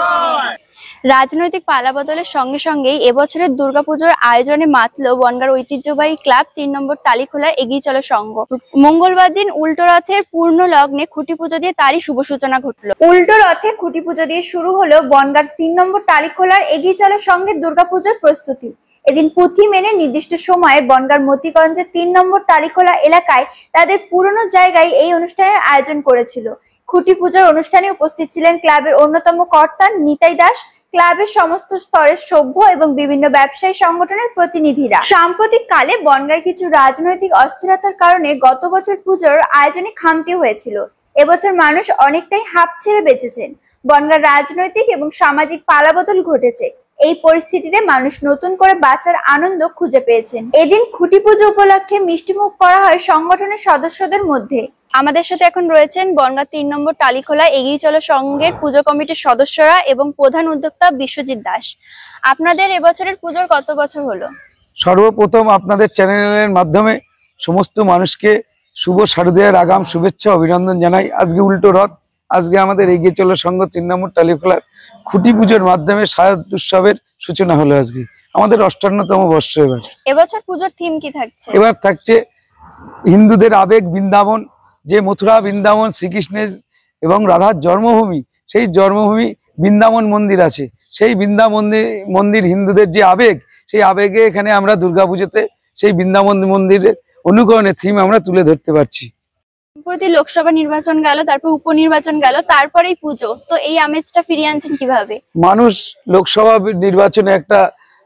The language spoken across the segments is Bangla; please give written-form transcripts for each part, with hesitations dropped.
রাজনৈতিক পালাবদলের সঙ্গে সঙ্গেই এবছরের দুর্গাপুজোর আয়োজনে মাতল বনগাঁর ঐতিহ্যবাহী ক্লাব ৩ নম্বর টালিখোলার এগিয়ে চলো সংঘ। মঙ্গলবার দিন উল্টো রথের পূর্ণ লগ্নে খুঁটি পুজো দিয়ে তারই শুভ সূচনা ঘটল। উল্টো রথে খুঁটি পুজো দিয়ে শুরু হলো বনগাঁর ৩ নম্বর টালিখোলার এগিয়ে চলো সংঘের দুর্গাপুজোর প্রস্তুতি। এদিন পুঁথি মেনে নির্দিষ্ট সময়ে বনগাঁর মতিগঞ্জের ৩ নম্বর টালিখোলা এলাকায় তাদের পুরনো জায়গায় এই অনুষ্ঠানের আয়োজন করেছিল। খুঁটি পুজোর অনুষ্ঠানে উপস্থিত ছিলেন ক্লাবের অন্যতম কর্তা নিতাই দাস, ক্লাবের সমস্ত স্তরের সভ্য এবং বিভিন্ন ব্যবসায়ী সংগঠনের প্রতিনিধিরা। সাম্প্রতিক কালে বনগাঁয় কিছু রাজনৈতিক অস্থিরতার কারণে গত বছর পুজোর আয়োজনে খামতি হয়েছিল। এবছর মানুষ অনেকটাই হাঁপ ছেড়ে বেঁচেছেন। বনগাঁর রাজনৈতিক এবং সামাজিক পালাবদল ঘটেছে। এই পরিস্থিতিতে মানুষ নতুন করে বাঁচার আনন্দ খুঁজে পেয়েছেন। এদিন খুঁটি পুজো উপলক্ষে মিষ্টিমুখ করা হয় সংগঠনের সদস্যদের মধ্যে। আমাদের সাথে এখন রয়েছেন বনগাঁ ৩ নম্বর টালিখোলা এগিয়ে চলো সংঘের পুজো কমিটির সদস্যরা এবং প্রধান উদ্যোক্তা বিশ্বজিৎ দাস। আপনাদের এবছরের পুজোর কত বছর হলো? সর্বপ্রথম আপনাদের চ্যানেলের মাধ্যমে সমস্ত মানুষকে শুভ শারদীয়ার আগাম শুভেচ্ছা অভিনন্দন জানাই। আজকে উল্টো রথ, আজকে আমাদের এগিয়ে চলো সংঘ ৩ নম্বর টালিখোলার খুঁটি পুজোর মাধ্যমে শারদ উৎসবের সূচনা হলো। আজকে আমাদের ৫৮তম বর্ষ। এবছর পুজোর থিম কি থাকছে? এবার থাকছে হিন্দুদের আবেগ বৃন্দাবন, যে মথুরা বৃন্দাবন শ্রীকৃষ্ণের এবং রাধার জন্মভূমি, সেই জন্মভূমি বৃন্দাবন মন্দির আছে। সেই বৃন্দাবন মন্দির হিন্দুদের যে আবেগ, সেই আবেগে এখানে আমরা দুর্গাপুজোতে সেই বৃন্দাবন মন্দিরের অনুকরণে থিম আমরা তুলে ধরতে পারছি। সম্প্রতি লোকসভা নির্বাচন গেল, তারপর উপনির্বাচন গেল, তারপরেই পুজো, তো এই আমেজটা ফিরিয়ে আনছেন কিভাবে? মানুষ লোকসভা নির্বাচনে একটা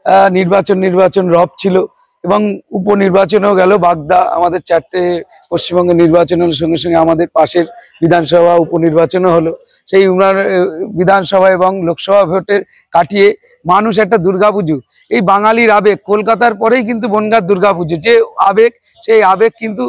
নির্বাচন রব ছিল এবং উপনির্বাচনেও গেল। বাগদা আমাদের ৪টে পশ্চিমবঙ্গের নির্বাচন হলো, সঙ্গে সঙ্গে আমাদের পাশের বিধানসভা উপনির্বাচনও হলো। সেই বিধানসভা এবং লোকসভা ভোটের কাটিয়ে মানুষ একটা দুর্গাপুজো, এই বাঙালির আবেগ, কলকাতার পরেই কিন্তু বনগাঁর দুর্গাপুজো যে আবেগ, সেই আবেগ কিন্তু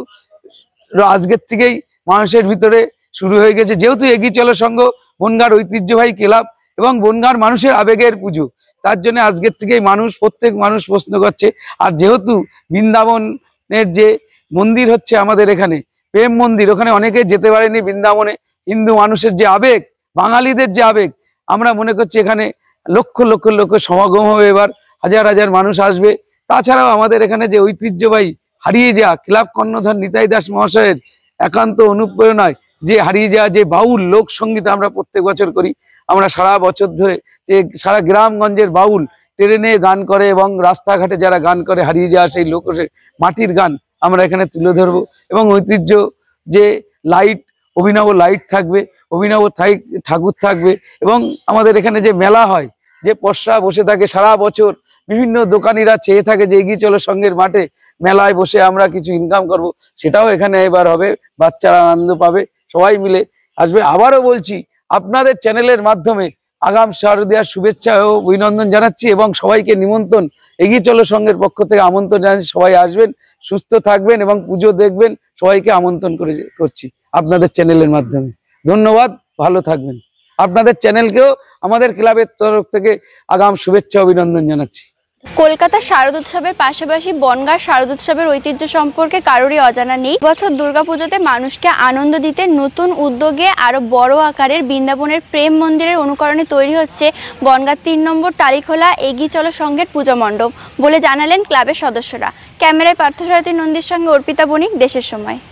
আজকের থেকেই মানুষের ভিতরে শুরু হয়ে গেছে। যেহেতু এগিয়ে চলো সংঘ বনগাঁর ঐতিহ্যবাহী ক্লাব এবং বনগাঁর মানুষের আবেগের পুজো, তার জন্য আজকের থেকেই প্রত্যেক মানুষ প্রশ্ন করছে। আর যেহেতু বৃন্দাবনের যে মন্দির হচ্ছে আমাদের এখানে প্রেম মন্দির, ওখানে অনেকে যেতে পারেনি বৃন্দাবনে। হিন্দু মানুষের যে আবেগ, বাঙালিদের যে আবেগ, আমরা মনে করছি এখানে লক্ষ লক্ষ লোক সমাগম হবে, এবার হাজার হাজার মানুষ আসবে। তাছাড়াও আমাদের এখানে যে ঐতিহ্যবাহী হারিয়ে যাওয়া ক্লাব কর্ণধার নিতাই দাস মহাশয়ের একান্ত অনুপ্রেরণায় যে হারিয়ে যাওয়া যে বাউল লোকসঙ্গীত আমরা প্রত্যেক বছর করি। আমরা সারা বছর ধরে যে সারা গ্রামগঞ্জের বাউল ট্রেনে গান করে এবং রাস্তাঘাটে যারা গান করে হারিয়ে যাওয়া সেই মাটির গান আমরা এখানে তুলে ধরবো। এবং ঐতিহ্য যে লাইট, অভিনব লাইট থাকবে, অভিনব ঠাকুর থাকবে। এবং আমাদের এখানে যে মেলা হয়, যে পশরা বসে থাকে সারা বছর, বিভিন্ন দোকানিরা চেয়ে থাকে যে এগিয়ে চলো সংঘের মাঠে মেলায় বসে আমরা কিছু ইনকাম করব, সেটাও এখানে এবার হবে। বাচ্চারা আনন্দ পাবে, সবাই মিলে আসবে। আবারও বলছি, আপনাদের চ্যানেলের মাধ্যমে আগাম শারদীয়ার শুভেচ্ছা ও অভিনন্দন জানাচ্ছি এবং সবাইকে নিমন্ত্রণ, এগিয়ে চলো সংঘের পক্ষ থেকে আমন্ত্রণ জানাচ্ছি। সবাই আসবেন, সুস্থ থাকবেন এবং পুজো দেখবেন, সবাইকে আমন্ত্রণ করছি আপনাদের চ্যানেলের মাধ্যমে। ধন্যবাদ, ভালো থাকবেন। আপনাদের চ্যানেলকেও আমাদের ক্লাবের তরফ থেকে আগাম শুভেচ্ছা অভিনন্দন জানাচ্ছি। কলকাতা শারদ উৎসবের পাশাপাশি বনগাঁর শারদ উৎসবের ঐতিহ্য সম্পর্কে কারোরই অজানা নেই। বছর দুর্গাপুজোতে মানুষকে আনন্দ দিতে নতুন উদ্যোগে আরো বড় আকারের বৃন্দাবনের প্রেম মন্দিরের অনুকরণে তৈরি হচ্ছে বনগাঁ ৩ নম্বর টালিখোলা এগিয়ে চলো সংঘের পুজো মণ্ডপ বলে জানালেন ক্লাবের সদস্যরা। ক্যামেরায় পার্থসারথী নন্দীর সঙ্গে অর্পিতা বণিক, দেশের সময়।